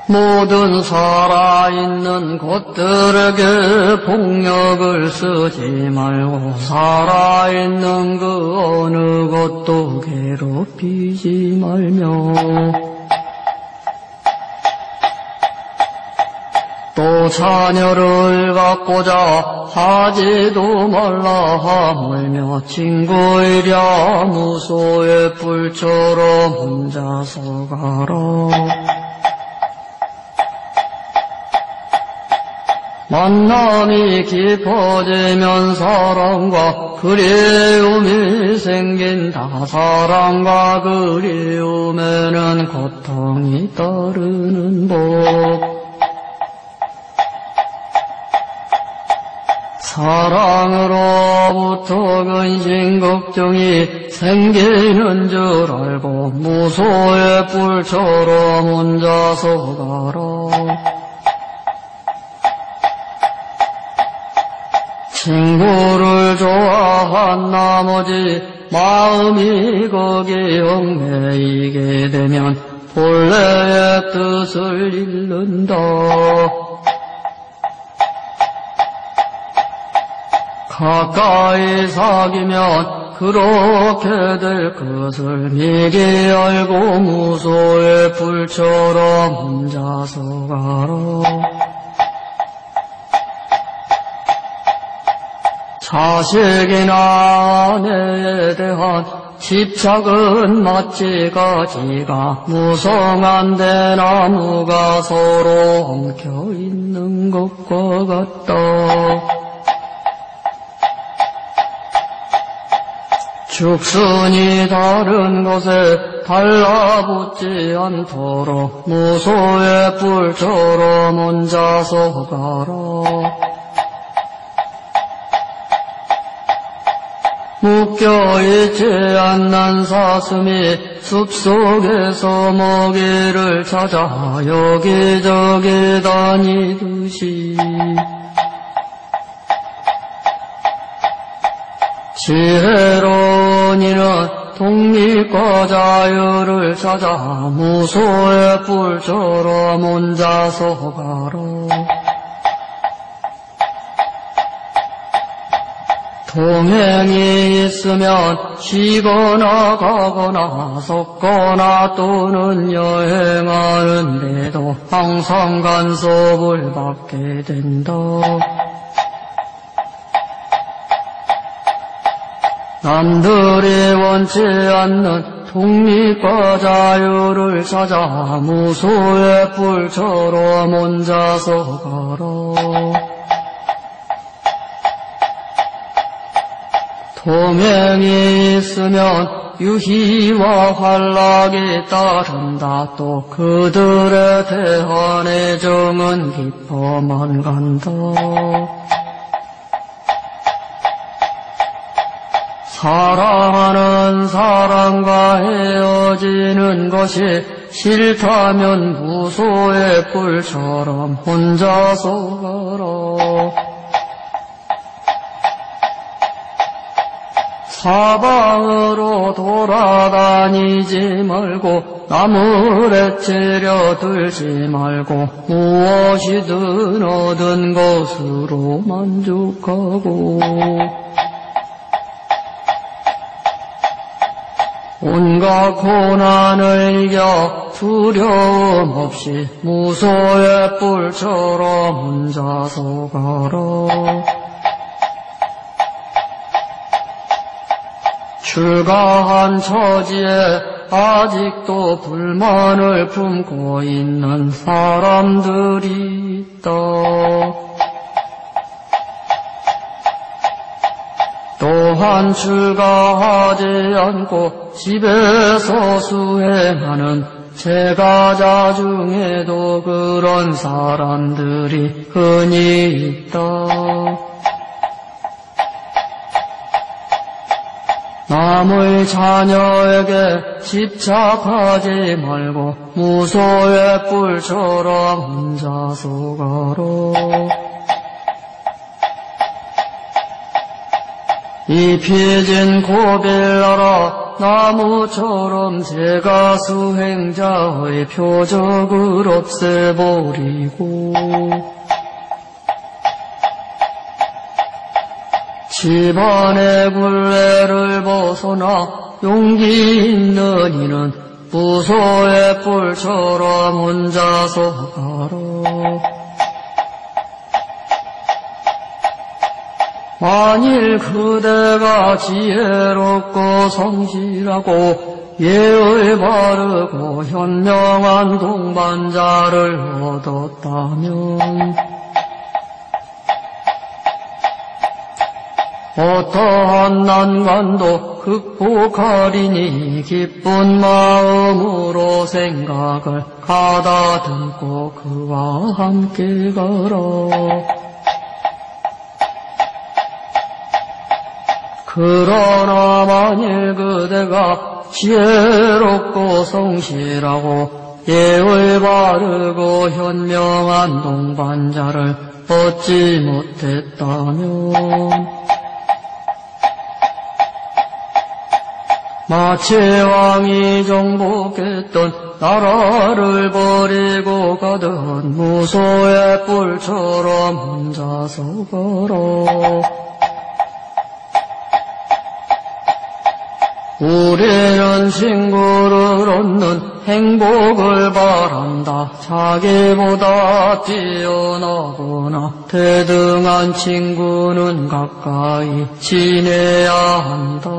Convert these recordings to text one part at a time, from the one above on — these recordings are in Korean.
모든 살아있는 것들에게 폭력을 쓰지 말고 살아있는 그 어느 것도 괴롭히지 말며 또 자녀를 갖고자 하지도 말라 하물며 친구이랴 무소의 불처럼 혼자서 가라. 만남이 깊어지면 사랑과 그리움이 생긴다. 사랑과 그리움에는 고통이 따르는 법. 사랑으로부터 근심 걱정이 생기는 줄 알고 무소의 불처럼 혼자서 가라. 친구를 좋아한 나머지 마음이 거기에 얽매이게 되면 본래의 뜻을 잃는다. 가까이 사귀면 그렇게 될 것을 미리 알고 무소의 불처럼 혼자서 가라. 자식이나 아내에 대한 집착은 마치 가지가 무성한 대나무가 서로 엉켜있는 것과 같다. 죽순이 다른 것에 달라붙지 않도록 무소의 불처럼 혼자서 가라. 묶여있지 않는 사슴이 숲속에서 먹이를 찾아 여기저기 다니듯이 지혜로운 이는 독립과 자유를 찾아 무소의 불처럼 혼자서 가라. 동행이 있으면 쉬거나 가거나 섰거나 또는 여행하는데도 항상 간섭을 받게 된다. 남들이 원치 않는 독립과 자유를 찾아 무소의 불처럼 혼자서 가라. 동행이 있으면 유희와 환락이 따른다. 또 그들에 대한 애정은 깊어만 간다. 사랑하는 사람과 헤어지는 것이 싫다면 무소의 불처럼 혼자서 가라. 사방으로 돌아다니지 말고 남을 해치려 들지 말고 무엇이든 얻은 것으로 만족하고 온갖 고난을 이겨 두려움 없이 무소의 뿔처럼 혼자서 가라. 출가한 처지에 아직도 불만을 품고 있는 사람들이 있다. 또한 출가하지 않고 집에서 수행하는 제가자 중에도 그런 사람들이 흔히 있다. 남의 자녀에게 집착하지 말고 무소의 뿔처럼 혼자서 가라. 이 피진 고빌나라 나무처럼 제가 수행자의 표적을 없애버리고 집안의 굴레를 벗어나 용기 있는 이는 무소의 뿔처럼 혼자서 가라. 만일 그대가 지혜롭고 성실하고 예의 바르고 현명한 동반자를 얻었다면 어떠한 난관도 극복하리니 기쁜 마음으로 생각을 가다듬고 그와 함께 가라. 그러나 만일 그대가 지혜롭고 성실하고 예의 바르고 현명한 동반자를 얻지 못했다면 마치 왕이 정복했던 나라를 버리고 가던 무소의 뿔처럼 혼자서 걸어. 우리는 친구를 얻는 행복을 바란다. 자기보다 뛰어나거나 대등한 친구는 가까이 지내야 한다.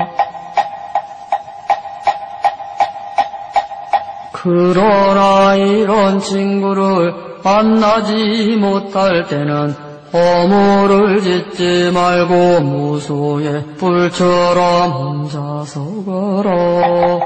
그러나 이런 친구를 만나지 못할 때는 허물을 짓지 말고 무소의 뿔처럼 혼자서 걸어.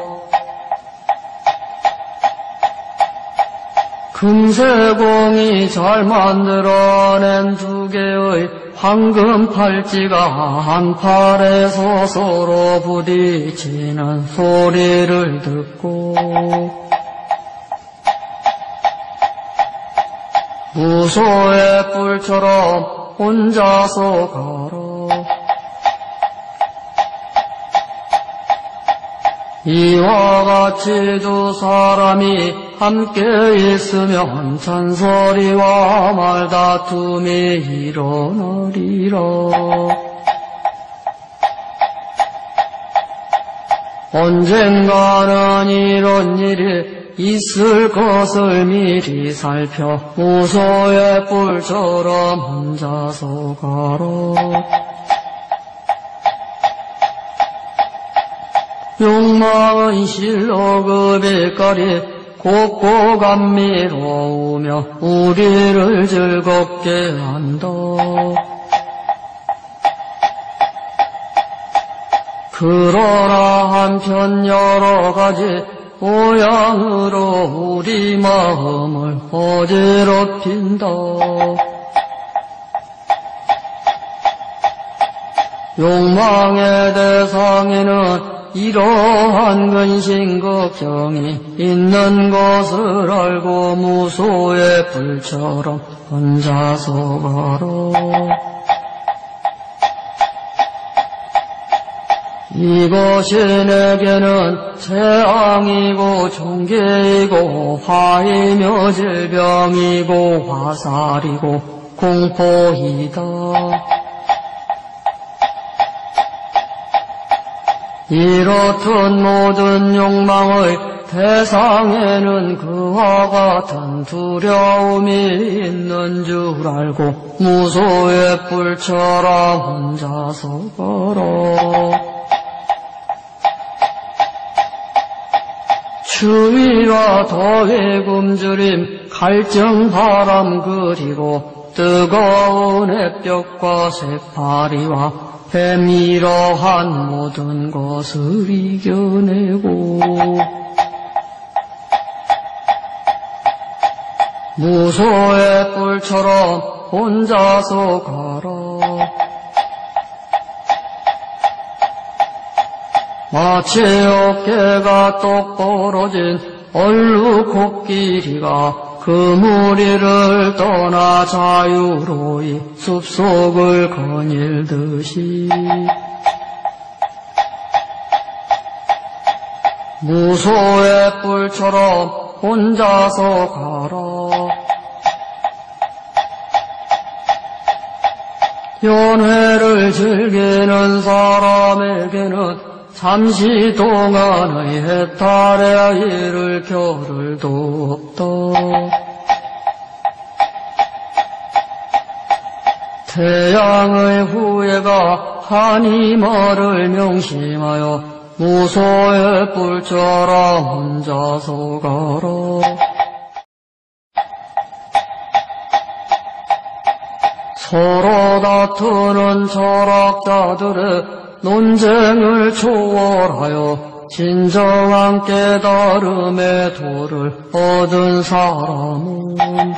금세공이 잘 만들어낸 두 개의 황금 팔찌가 한 팔에서 서로 부딪히는 소리를 듣고 무소의 뿔처럼 혼자서 가라. 이와 같이 두 사람이 함께 있으면 잔소리와 말다툼이 일어나리라. 언젠가는 이런 일이 있을 것을 미리 살펴 무소의 뿔처럼 혼자서 가라. 욕망은 실로 그 빛깔이 곱고 감미로우며 우리를 즐겁게 한다. 그러나 한편 여러 가지 모양으로 우리 마음을 어지럽힌다. 욕망의 대상에는 이러한 근심 걱정이 있는 것을 알고 무소의 뿔처럼 혼자서 가라. 이것이 내게는 재앙이고 종괴이고 화이며 질병이고 화살이고 공포이다. 이렇듯 모든 욕망의 대상에는 그와 같은 두려움이 있는 줄 알고 무소의 뿔처럼 혼자서 걸어. 추위와 더위 굶주림 갈증 바람 그리고 뜨거운 햇볕과 새파리와 뱀 이러한 모든 것을 이겨내고 무소의 뿔처럼 혼자서 가라. 마치 어깨가 똑 벌어진 얼룩코끼리가 그 무리를 떠나 자유로이 숲속을 거닐듯이 무소의 뿔처럼 혼자서 가라. 연회를 즐기는 사람에게는 잠시 동안의 해탈에 이를 겨를도 없다. 태양의 후예가 한이말을 명심하여 무소의 뿔처럼 혼자서 가라. 서로 다투는 철학자들의 논쟁을 초월하여 진정한 깨달음의 도를 얻은 사람은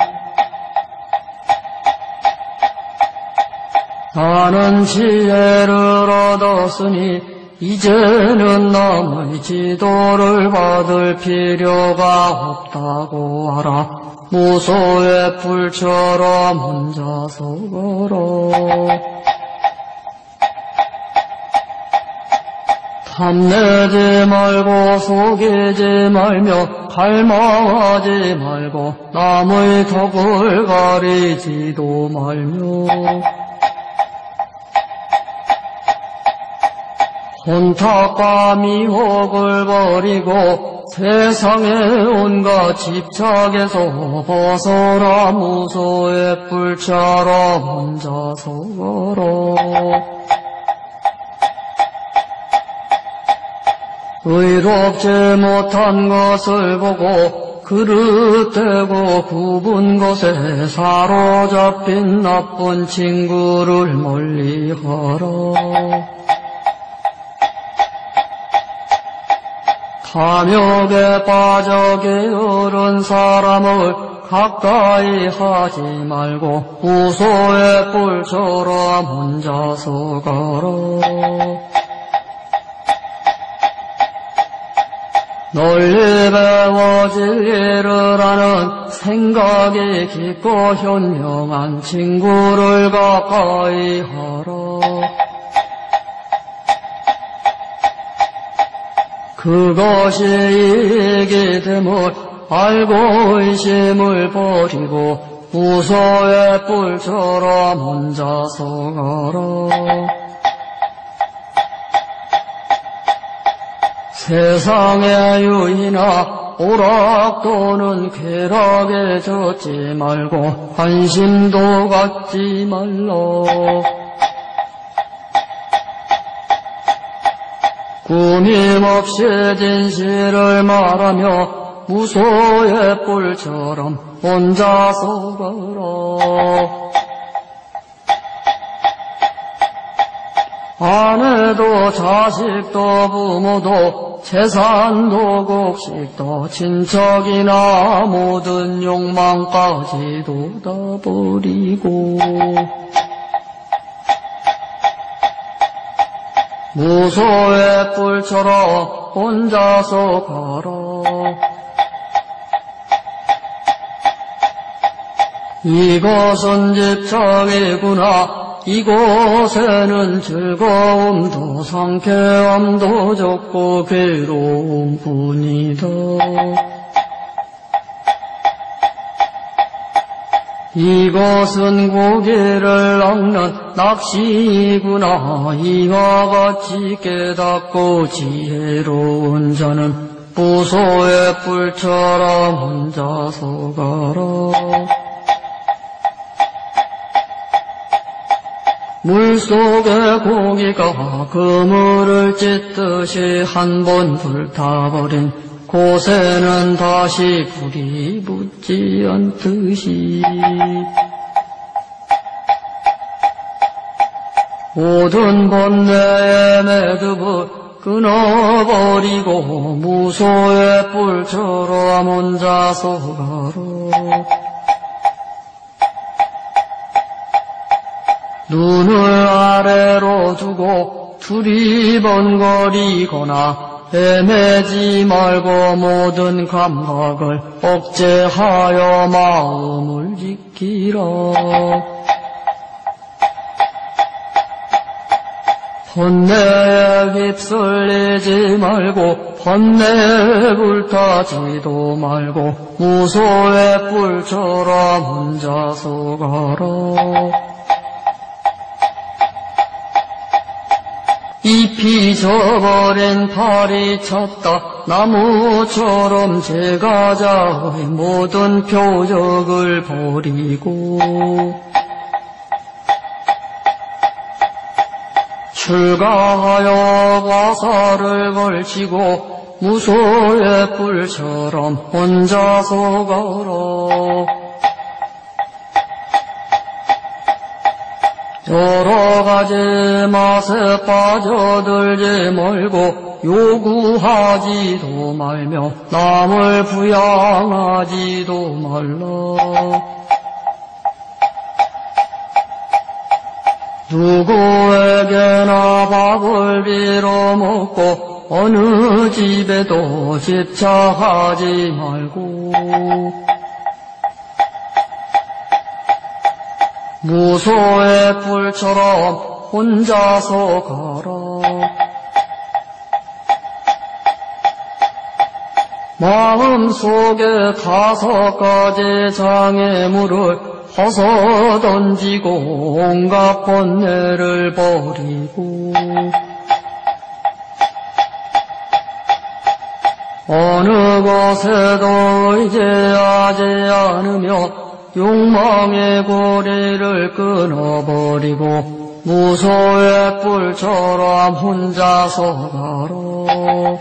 나는 지혜를 얻었으니 이제는 남의 지도를 받을 필요가 없다고 하라. 무소의 뿔처럼 혼자서 걸어. 탐내지 말고 속이지 말며 갈망하지 말고 남의 덕을 가리지도 말며 혼탁과 미혹을 버리고 세상의 온갖 집착에서 벗어나 무소의 뿔처럼 혼자서 걸어. 의롭지 못한 것을 보고 그릇되고 굽은 것에 사로잡힌 나쁜 친구를 멀리하라. 탐욕에 빠져 게으른 사람을 가까이 하지 말고 무소의 뿔처럼 혼자서 가라. 널리 배워 진리를 아는 생각이 깊고 현명한 친구를 가까이 하라. 그것이 이익이 됨을 알고 의심을 버리고 무소의 뿔처럼 혼자서 가라. 세상의 유의나 오락 또는 쾌락에 젖지 말고 관심도 갖지 말라. 꾸밈없이 진실을 말하며 무소의 뿔처럼 혼자서 가라. 아내도 자식도 부모도 재산도 곡식도 친척이나 모든 욕망까지도 다 버리고 무소의 뿔처럼 혼자서 가라. 이것은 집착이구나. 이곳에는 즐거움도 상쾌함도 적고 괴로움뿐이다. 이것은 고기를 낚는 낚시이구나. 이와 같이 깨닫고 지혜로운 자는 무소의 뿔처럼 혼자서 가라. 물속의 고기가 그물을 찢듯이 한 번 불타버린 곳에는 다시 불이 붙지 않듯이 모든 번뇌의 매듭을 끊어버리고 무소의 뿔처럼 혼자서 가라. 눈을 아래로 두고 두리번거리거나 헤매지 말고 모든 감각을 억제하여 마음을 지키라. 번뇌에 휩쓸리지 말고 번뇌에 불타지도 말고 무소의 뿔처럼 혼자서 가라. 잎이 져버린 팔이 찼다. 나무처럼 제가자의 모든 표적을 버리고 출가하여 화살을 걸치고 무소의 뿔처럼 혼자서 가라. 여러 가지 맛에 빠져들지 말고 요구하지도 말며 남을 부양하지도 말라. 누구에게나 밥을 빌어먹고 어느 집에도 집착하지 말고 무소의 뿔처럼 혼자서 가라. 마음속에 5가지 장애물을 벗어 던지고 온갖 번뇌를 버리고 어느 것에도 의지하지 않으며 욕망의 고리를 끊어버리고 무소의 뿔처럼 혼자서 가라.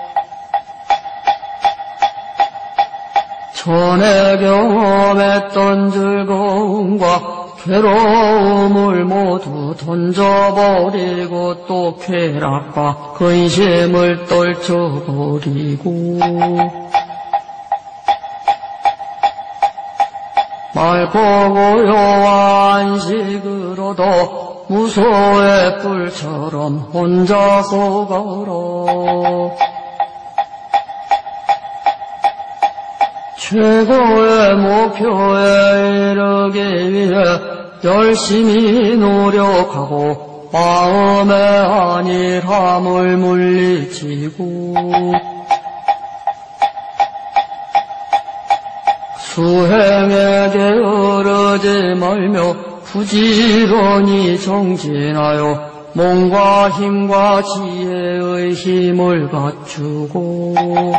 전에 경험했던 즐거움과 괴로움을 모두 던져버리고 또 쾌락과 근심을 떨쳐버리고 맑고 고요한 안식으로도 무소의 뿔처럼 혼자서 가라. 최고의 목표에 이르기 위해 열심히 노력하고 마음의 안일함을 물리치고 수행에 게으르지 말며 부지런히 정진하여 몸과 힘과 지혜의 힘을 갖추고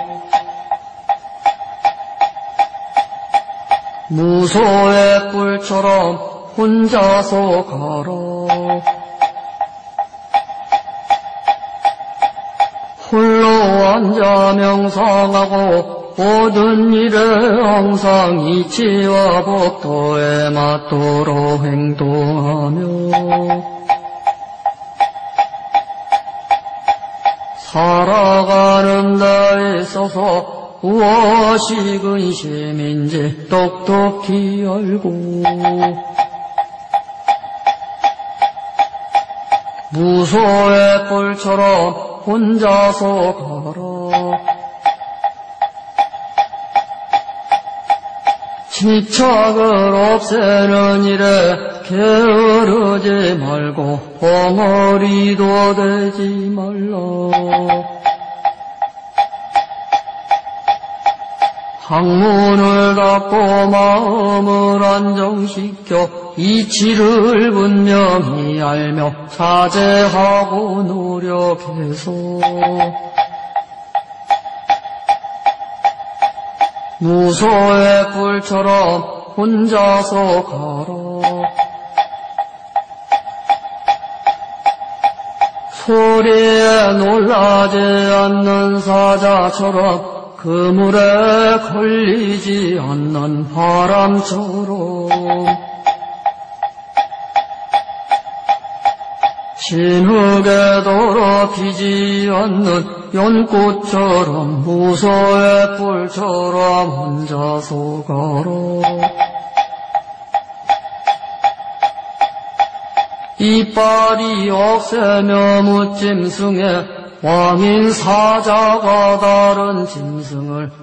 무소의 뿔처럼 혼자서 가라. 홀로 앉아 명상하고 모든 일에 항상 이치와 법도에 맞도록 행동하며 살아가는 데 있어서 무엇이 근심인지 똑똑히 알고 무소의 뿔처럼 혼자서 가라. 집착을 없애는 일에 게으르지 말고 벙어리도 되지 말라. 학문을 닫고 마음을 안정시켜 이치를 분명히 알며 자제하고 노력해서 무소의 뿔처럼 혼자서 가라. 소리에 놀라지 않는 사자처럼 그물에 걸리지 않는 바람처럼 진흙에 더럽히지 않는 연꽃처럼 무소의 뿔처럼 혼자서 가라. 이빨이 억세며 무짐승에 왕인 사자가 다른 짐승을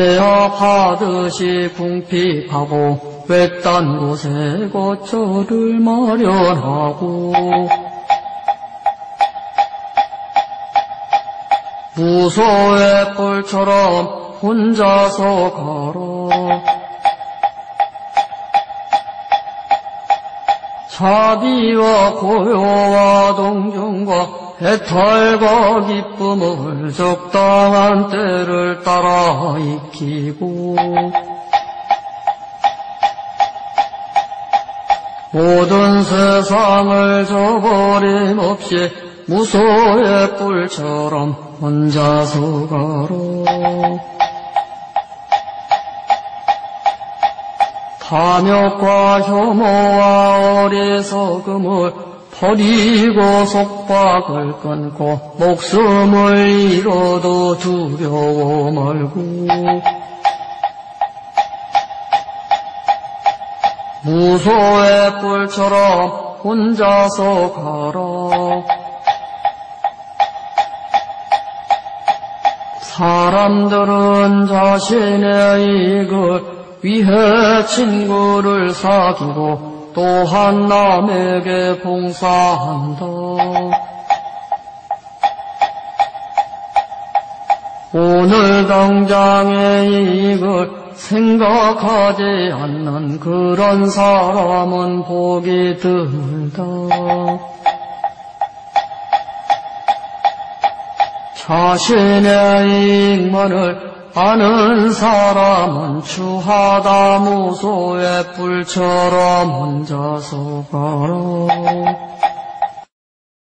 제압하듯이 궁핍하고 외딴 곳에 거처를 마련하고 무소의 뿔처럼 혼자서 걸어 자비와 고요와 동정과 해탈과 기쁨을 적당한 때를 따라 익히고 모든 세상을 저버림 없이 무소의 뿔처럼 혼자서 걸어 탐욕과 혐오와 어리석음을 버리고 속박을 끊고 목숨을 잃어도 두려워 말고 무소의 뿔처럼 혼자서 걸어 사람들은 자신의 이익을 위해 친구를 사귀고 또한 남에게 봉사한다. 오늘 당장의 이익을 생각하지 않는 그런 사람은 복이 드물다. 자신의 이익만을 아는 사람은 추하다 무소의 뿔처럼 혼자서 걸어